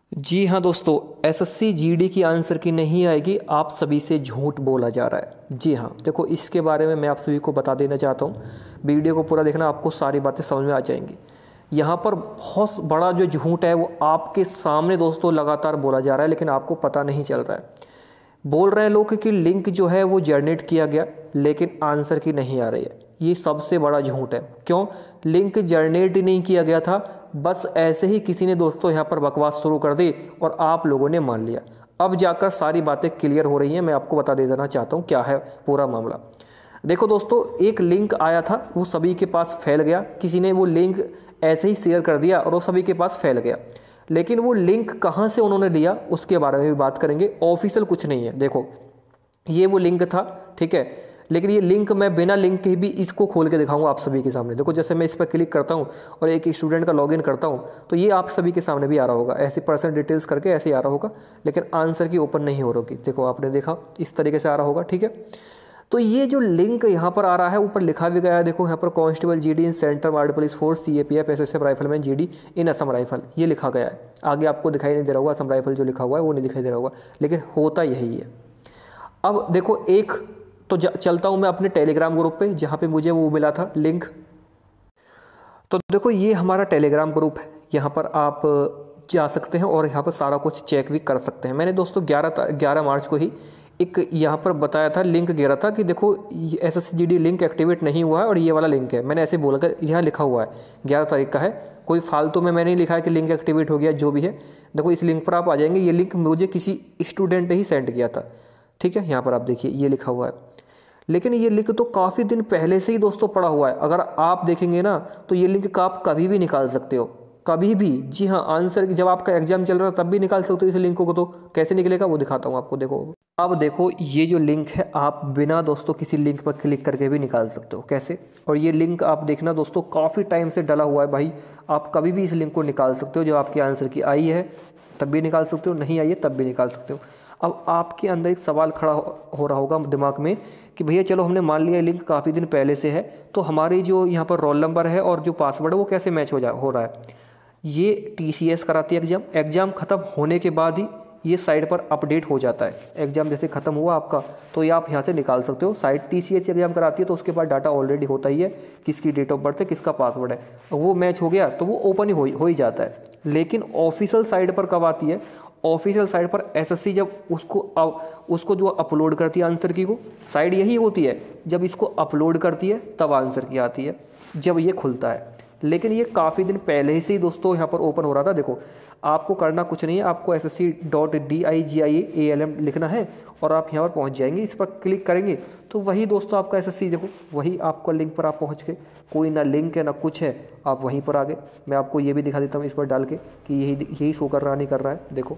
जी हाँ दोस्तों, SSC GD की आंसर की नहीं आएगी, आप सभी से झूठ बोला जा रहा है। जी हाँ, देखो इसके बारे में मैं आप सभी को बता देना चाहता हूँ। वीडियो को पूरा देखना, आपको सारी बातें समझ में आ जाएंगी। यहाँ पर बहुत बड़ा जो झूठ है वो आपके सामने दोस्तों लगातार बोला जा रहा है, लेकिन आपको पता नहीं चल रहा है। बोल रहे हैं लोग कि लिंक जो है वो जनरेट किया गया, लेकिन आंसर की नहीं आ रही है। ये सबसे बड़ा झूठ है। क्यों? लिंक जनरेट ही नहीं किया गया था, बस ऐसे ही किसी ने दोस्तों यहाँ पर बकवास शुरू कर दी और आप लोगों ने मान लिया। अब जाकर सारी बातें क्लियर हो रही हैं। मैं आपको बता देना चाहता हूँ क्या है पूरा मामला। देखो दोस्तों, एक लिंक आया था, वो सभी के पास फैल गया। किसी ने वो लिंक ऐसे ही शेयर कर दिया और वो सभी के पास फैल गया। लेकिन वो लिंक कहाँ से उन्होंने लिया उसके बारे में भी बात करेंगे। ऑफिशियल कुछ नहीं है। देखो ये वो लिंक था, ठीक है, लेकिन ये लिंक मैं बिना लिंक के भी इसको खोल के दिखाऊंगा आप सभी के सामने। देखो जैसे मैं इस पर क्लिक करता हूँ और एक स्टूडेंट का लॉगिन करता हूँ, तो ये आप सभी के सामने भी आ रहा होगा, ऐसे पर्सनल डिटेल्स करके ऐसे ही आ रहा होगा, लेकिन आंसर की ओपन नहीं हो रही। देखो आपने देखा इस तरीके से आ रहा होगा, ठीक है। तो ये जो लिंक यहाँ पर आ रहा है, ऊपर लिखा भी गया है, देखो यहाँ पर constable GD in central armed police force CAPF SSF rifleman GD in Assam rifle, ये लिखा गया है। आगे आपको दिखाई नहीं दे रहा होगा, असम राइफल जो लिखा हुआ है वो नहीं दिखाई दे रहा होगा, लेकिन होता यही है। अब देखो एक तो चलता हूँ मैं अपने टेलीग्राम ग्रुप पे, जहाँ पे मुझे वो मिला था लिंक। तो देखो ये हमारा टेलीग्राम ग्रुप है, यहाँ पर आप जा सकते हैं और यहाँ पर सारा कुछ चेक भी कर सकते हैं। मैंने दोस्तों 11 मार्च को ही एक यहाँ पर बताया था, लिंक गिरा था कि देखो SSCGD लिंक एक्टिवेट नहीं हुआ है और ये वाला लिंक है। मैंने ऐसे बोलकर यहाँ लिखा हुआ है, 11 तारीख का है, कोई फालतू में मैंने लिखा है कि लिंक एक्टिवेट हो गया, जो भी है। देखो इस लिंक पर आप आ जाएंगे। ये लिंक मुझे किसी स्टूडेंट ने ही सेंड किया था, ठीक है। यहाँ पर आप देखिए ये लिखा हुआ है, लेकिन ये लिंक तो काफ़ी दिन पहले से ही दोस्तों पड़ा हुआ है। अगर आप देखेंगे ना तो ये लिंक का आप कभी भी निकाल सकते हो, कभी भी। जी हाँ, आंसर जब आपका एग्जाम चल रहा है तब भी निकाल सकते हो इस लिंक को। तो कैसे निकलेगा वो दिखाता हूँ आपको। देखो अब देखो ये जो लिंक है, आप बिना दोस्तों किसी लिंक पर क्लिक करके भी निकाल सकते हो। कैसे? और ये लिंक आप देखना दोस्तों काफ़ी टाइम से डला हुआ है भाई। आप कभी भी इस लिंक को निकाल सकते हो। जब आपके आंसर की आई है तब भी निकाल सकते हो, नहीं आई है तब भी निकाल सकते हो। अब आपके अंदर एक सवाल खड़ा हो रहा होगा दिमाग में कि भैया चलो हमने मान लिया लिंक काफ़ी दिन पहले से है, तो हमारी जो यहाँ पर रोल नंबर है और जो पासवर्ड है वो कैसे मैच हो रहा है। ये TCS कराती है एग्ज़ाम ख़त्म होने के बाद ही ये साइट पर अपडेट हो जाता है। एग्ज़ाम जैसे ख़त्म हुआ आपका तो ये आप यहाँ से निकाल सकते हो। साइट TCS एग्ज़ाम कराती है तो उसके बाद डाटा ऑलरेडी होता ही है, किसकी डेट ऑफ बर्थ है, किसका पासवर्ड है, वो मैच हो गया तो वो ओपन ही हो ही जाता है। लेकिन ऑफिशियल साइट पर कब आती है? ऑफिशियल साइट पर SSC जब उसको जो अपलोड करती है आंसर की, को साइट यही होती है, जब इसको अपलोड करती है तब आंसर की आती है, जब ये खुलता है। लेकिन ये काफ़ी दिन पहले से ही दोस्तों यहाँ पर ओपन हो रहा था। देखो आपको करना कुछ नहीं है, आपको SSC.DIGIALM लिखना है और आप यहाँ पर पहुँच जाएंगे। इस पर क्लिक करेंगे तो वही दोस्तों आपका SSC, देखो वही आपका लिंक पर आप पहुँच गए। कोई ना लिंक है ना कुछ है, आप वहीं पर आ गए। मैं आपको ये भी दिखा देता हूँ इस पर डाल के कि यही शो कर रहा नहीं कर रहा है। देखो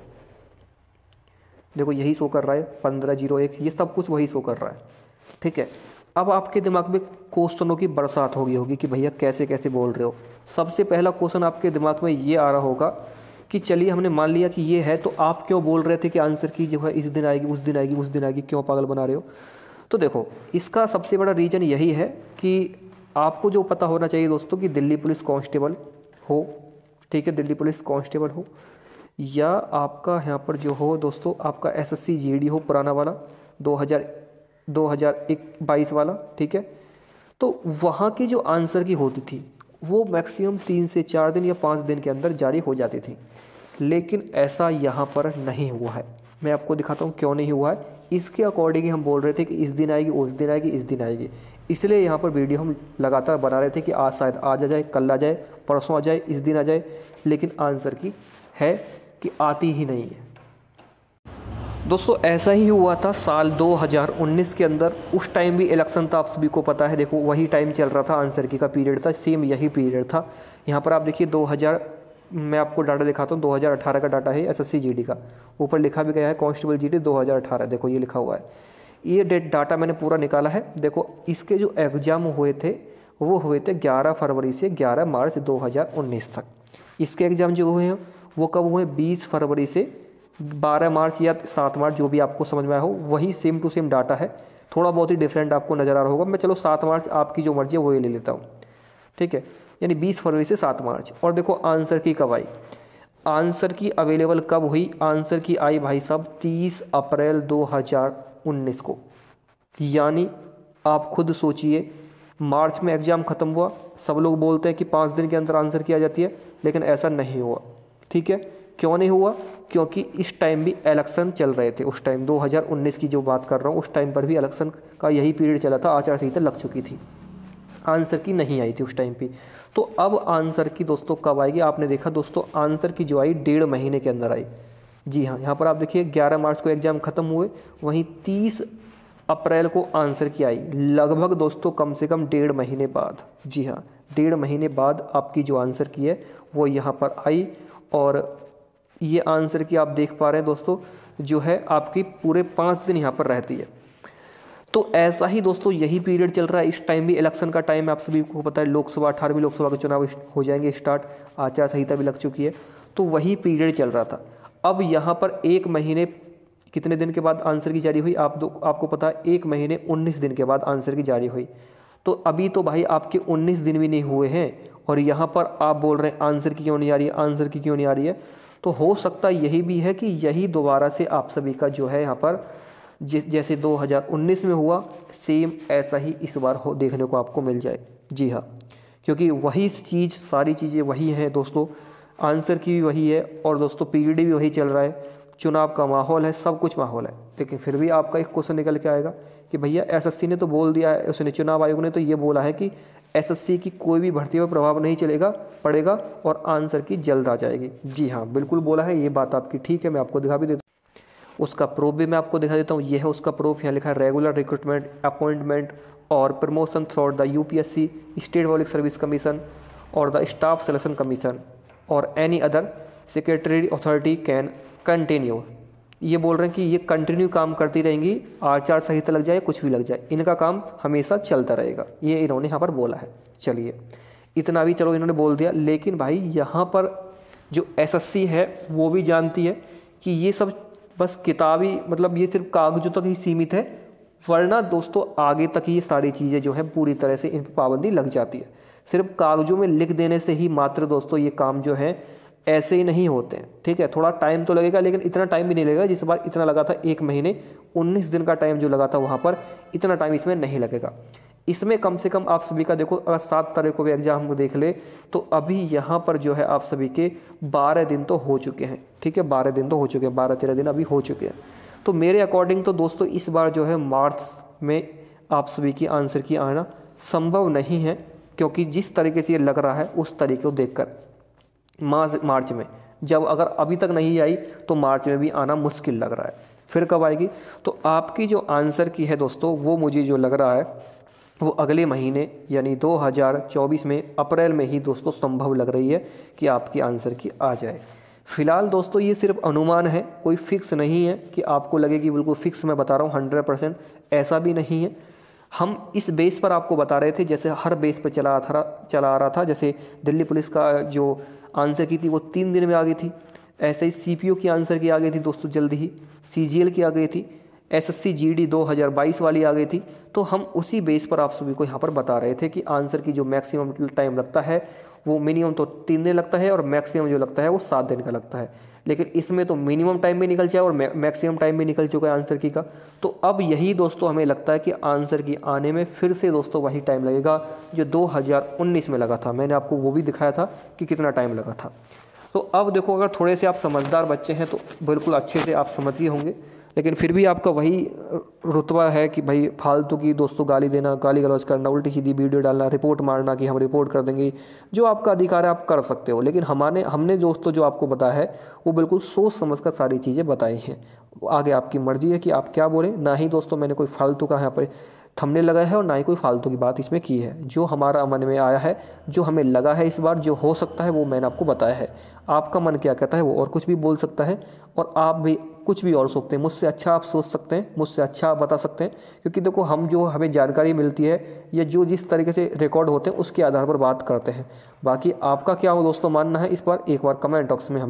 यही शो कर रहा है 1501, ये सब कुछ वही शो कर रहा है, ठीक है। अब आपके दिमाग में क्वेश्चनों की बरसात होगी कि भैया कैसे कैसे बोल रहे हो। सबसे पहला क्वेश्चन आपके दिमाग में ये आ रहा होगा कि चलिए हमने मान लिया कि ये है, तो आप क्यों बोल रहे थे कि आंसर की जो है इस दिन आएगी, उस दिन आएगी, उस दिन आएगी, क्यों पागल बना रहे हो। तो देखो इसका सबसे बड़ा रीज़न यही है कि आपको जो पता होना चाहिए दोस्तों कि दिल्ली पुलिस कांस्टेबल हो, ठीक है, दिल्ली पुलिस कांस्टेबल हो, या आपका यहाँ पर जो हो दोस्तों आपका SSCGD हो पुराना वाला 2022 वाला, ठीक है। तो वहाँ की जो आंसर की होती थी वो मैक्सिमम 3 से 4 दिन या 5 दिन के अंदर जारी हो जाती थी। लेकिन ऐसा यहाँ पर नहीं हुआ है। मैं आपको दिखाता हूँ क्यों नहीं हुआ है। इसके अकॉर्डिंग ही हम बोल रहे थे कि इस दिन आएगी, उस दिन आएगी, इस दिन आएगी। इसलिए यहाँ पर वीडियो हम लगातार बना रहे थे कि आज शायद आज आ जाए, कल आ जाए, परसों आ जाए, इस दिन आ जाए, लेकिन आंसर की है कि आती ही नहीं है। दोस्तों ऐसा ही हुआ था साल 2019 के अंदर। उस टाइम भी इलेक्शन था, आप सभी को पता है। देखो वही टाइम चल रहा था, आंसर की का पीरियड था, सेम यही पीरियड था। यहाँ पर आप देखिए 2000, मैं आपको डाटा दिखाता हूँ, 2018 का डाटा है SSCGD का। ऊपर लिखा भी गया है कांस्टेबल GD 2018, देखो ये लिखा हुआ है। ये डाटा मैंने पूरा निकाला है। देखो इसके जो एग्ज़ाम हुए थे वो हुए थे 11 फरवरी से 11 मार्च 2019 तक। इसके एग्ज़ाम जो हुए हैं वो कब हुए? 20 फरवरी से 12 मार्च या 7 मार्च, जो भी आपको समझ में आया हो। वही सेम टू सेम डाटा है, थोड़ा बहुत ही डिफरेंट आपको नज़र आ रहा होगा। मैं चलो 7 मार्च आपकी जो मर्जी है वो ये ले लेता हूँ, ठीक है। यानी 20 फरवरी से 7 मार्च। और देखो आंसर की कब आई? आंसर की अवेलेबल कब हुई? आंसर की आई भाई साहब 30 अप्रैल 2019 को। यानी आप खुद सोचिए, मार्च में एग्ज़ाम ख़त्म हुआ, सब लोग बोलते हैं कि 5 दिन के अंदर आंसर की आ जाती है, लेकिन ऐसा नहीं हुआ। ठीक है, क्यों नहीं हुआ? क्योंकि इस टाइम भी इलेक्शन चल रहे थे। उस टाइम 2019 की जो बात कर रहा हूँ, उस टाइम पर भी इलेक्शन का यही पीरियड चला था, आचार संहिता लग चुकी थी, आंसर की नहीं आई थी उस टाइम पे। तो अब आंसर की दोस्तों कब आएगी? आपने देखा दोस्तों, आंसर की जो आई 1.5 महीने के अंदर आई। जी हाँ, यहाँ पर आप देखिए 11 मार्च को एग्ज़ाम ख़त्म हुए, वहीं 30 अप्रैल को आंसर की आई, लगभग दोस्तों कम से कम 1.5 महीने बाद। जी हाँ, 1.5 महीने बाद आपकी जो आंसर की है वो यहाँ पर आई। और ये आंसर की आप देख पा रहे हैं दोस्तों, जो है आपकी पूरे 5 दिन यहाँ पर रहती है। तो ऐसा ही दोस्तों यही पीरियड चल रहा है। इस टाइम भी इलेक्शन का टाइम है, आप सभी को पता है, लोकसभा 18वीं लोकसभा के चुनाव हो जाएंगे स्टार्ट, आचार संहिता भी लग चुकी है, तो वही पीरियड चल रहा था। अब यहाँ पर 1 महीने कितने दिन के बाद आंसर की जारी हुई? आपको पता है 1 महीने 19 दिन के बाद आंसर की जारी हुई। तो अभी तो भाई आपके 19 दिन भी नहीं हुए हैं, और यहाँ पर आप बोल रहे हैं आंसर की क्यों नहीं आ रही है, आंसर की क्यों नहीं आ रही है? तो हो सकता यही भी है कि यही दोबारा से आप सभी का जो है यहाँ पर जैसे 2019 में हुआ, सेम ऐसा ही इस बार देखने को आपको मिल जाए। जी हाँ, क्योंकि वही चीज़, सारी चीज़ें वही हैं दोस्तों, आंसर की भी वही है, और दोस्तों पीरियड भी वही चल रहा है, चुनाव का माहौल है, सब कुछ माहौल है। लेकिन फिर भी आपका एक क्वेश्चन निकल के आएगा कि भैया एसएससी ने तो बोल दिया है, उसने चुनाव आयोग ने तो ये बोला है कि एसएससी की कोई भी भर्ती पर प्रभाव नहीं पड़ेगा और आंसर की जल्द आ जाएगी। जी हाँ, बिल्कुल बोला है, ये बात आपकी ठीक है, मैं आपको दिखा भी देता हूँ। उसका प्रूफ भी मैं आपको दिखा देता हूँ। ये है उसका प्रूफ, यहाँ लिखा है रेगुलर रिक्रूटमेंट, अपॉइंटमेंट और promotion through the UPSC, state public service commission और द स्टाफ सिलेक्शन कमीशन और any other secretary authority can continue. ये बोल रहे हैं कि ये कंटिन्यू काम करती रहेंगी, आचार संहिता लग जाए, कुछ भी लग जाए, इनका काम हमेशा चलता रहेगा, ये इन्होंने यहाँ पर बोला है। चलिए, इतना भी चलो इन्होंने बोल दिया, लेकिन भाई यहाँ पर जो एसएससी है वो भी जानती है कि ये सब बस किताबी, मतलब ये सिर्फ कागजों तक ही सीमित है, वरना दोस्तों आगे तक ये सारी चीज़ें जो है पूरी तरह से इन पर पाबंदी लग जाती है। सिर्फ कागजों में लिख देने से ही मात्र दोस्तों ये काम जो है ऐसे ही नहीं होते हैं। ठीक है, थोड़ा टाइम तो लगेगा, लेकिन इतना टाइम भी नहीं लगेगा जिस बार इतना लगा था 1 महीने 19 दिन का टाइम जो लगा था, वहाँ पर इतना टाइम इसमें नहीं लगेगा। इसमें कम से कम आप सभी का देखो, अगर 7 तारीख को भी एग्जाम को देख ले तो अभी यहाँ पर जो है आप सभी के 12 दिन तो हो चुके हैं। ठीक है, 12 दिन तो हो चुके हैं, 12-13 दिन अभी हो चुके हैं। तो मेरे अकॉर्डिंग तो दोस्तों इस बार जो है मार्च में आप सभी की आंसर की आना संभव नहीं है, क्योंकि जिस तरीके से ये लग रहा है उस तरीके को देखकर मार्च में, जब अगर अभी तक नहीं आई तो मार्च में भी आना मुश्किल लग रहा है। फिर कब आएगी? तो आपकी जो आंसर की है दोस्तों, वो मुझे जो लग रहा है वो अगले महीने यानी 2024 में अप्रैल में ही दोस्तों संभव लग रही है कि आपकी आंसर की आ जाए। फिलहाल दोस्तों ये सिर्फ अनुमान है, कोई फिक्स नहीं है कि आपको लगेगी बिल्कुल फिक्स, मैं बता रहा हूँ 100%, ऐसा भी नहीं है। हम इस बेस पर आपको बता रहे थे, जैसे हर बेस पर चला आ रहा था। जैसे दिल्ली पुलिस का जो आंसर की थी वो 3 दिन में आ गई थी, ऐसे ही सीपीओ की आंसर की आ गई थी दोस्तों जल्दी ही, सीजीएल की आ गई थी, एसएससी जीडी 2022 वाली आ गई थी। तो हम उसी बेस पर आप सभी को यहाँ पर बता रहे थे कि आंसर की जो मैक्सिमम टाइम लगता है वो मिनिमम तो 3 दिन लगता है और मैक्सिमम जो लगता है वो 7 दिन का लगता है। लेकिन इसमें तो मिनिमम टाइम भी निकल जाए और मैक्सिमम टाइम भी निकल चुका है आंसर की का। तो अब यही दोस्तों हमें लगता है कि आंसर की आने में फिर से दोस्तों वही टाइम लगेगा जो 2019 में लगा था। मैंने आपको वो भी दिखाया था कि कितना टाइम लगा था। तो अब देखो, अगर थोड़े से आप समझदार बच्चे हैं तो बिल्कुल अच्छे से आप समझ गए होंगे, लेकिन फिर भी आपका वही रुतबा है कि भाई फालतू की दोस्तों गाली देना, गाली गलौज करना, उल्टी सीधी वीडियो डालना, रिपोर्ट मारना कि हम रिपोर्ट कर देंगे, जो आपका अधिकार है आप कर सकते हो। लेकिन हमने दोस्तों जो आपको बताया है वो बिल्कुल सोच समझ कर सारी चीज़ें बताई हैं। आगे आपकी मर्जी है कि आप क्या बोलें। ना ही दोस्तों मैंने कोई फालतू का यहाँ पर थंबनेल लगाया है और ना ही कोई फालतू की बात इसमें की है। जो हमारा मन में आया है, जो हमें लगा है इस बार जो हो सकता है वो मैंने आपको बताया है। आपका मन क्या कहता है वो और कुछ भी बोल सकता है, और आप भी कुछ भी और सोचते हैं। मुझसे अच्छा आप सोच सकते हैं, मुझसे अच्छा आप बता सकते हैं, क्योंकि देखो हम जो हमें जानकारी मिलती है या जो जिस तरीके से रिकॉर्ड होते हैं उसके आधार पर बात करते हैं। बाकी आपका क्या हो दोस्तों मानना है इस बार, एक बार कमेंट बॉक्स में हमें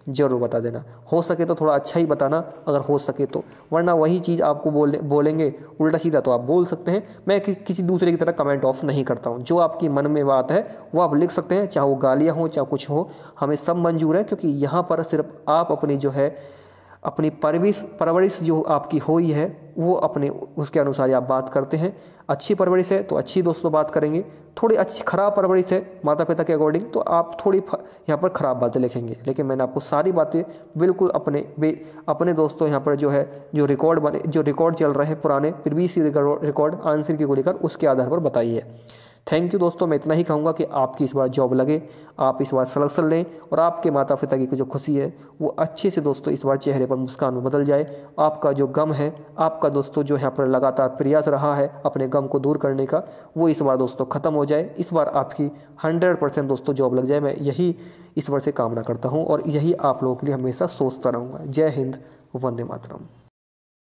ज़रूर बता देना। हो सके तो थोड़ा अच्छा ही बताना अगर हो सके तो, वरना वही चीज़ आपको बोलेंगे उल्टा सीधा तो आप बोल सकते हैं। मैं किसी दूसरे की तरह कमेंट ऑफ नहीं करता हूँ। जो आपकी मन में बात है वो आप लिख सकते हैं, चाहे वो गालियाँ हों चाहे कुछ हो, हमें सब मंजूर है। क्योंकि यहाँ पर सिर्फ आप अपनी जो है अपनी परवरिश जो आपकी हुई है वो अपने उसके अनुसार आप बात करते हैं। अच्छी परवरिश है तो अच्छी दोस्तों बात करेंगे, थोड़ी अच्छी ख़राब परवरिश है माता पिता के अकॉर्डिंग तो आप थोड़ी यहाँ पर ख़राब बातें लिखेंगे। लेकिन मैंने आपको सारी बातें बिल्कुल अपने दोस्तों यहाँ पर जो है जो रिकॉर्ड चल रहे हैं पुराने प्रीवियस रिकॉर्ड आंसर की को लेकर उसके आधार पर बताई है। थैंक यू दोस्तों, मैं इतना ही कहूँगा कि आपकी इस बार जॉब लगे, आप इस बार सिलेक्शन लें और आपके माता पिता की जो खुशी है वो अच्छे से दोस्तों इस बार चेहरे पर मुस्कान में बदल जाए। आपका जो गम है, आपका दोस्तों जो यहाँ पर लगातार प्रयास रहा है अपने गम को दूर करने का, वो इस बार दोस्तों ख़त्म हो जाए। इस बार आपकी 100% दोस्तों जॉब लग जाए। मैं यही ईश्वर से कामना करता हूँ और यही आप लोगों के लिए हमेशा सोचता रहूँगा। जय हिंद, वंदे मातरम।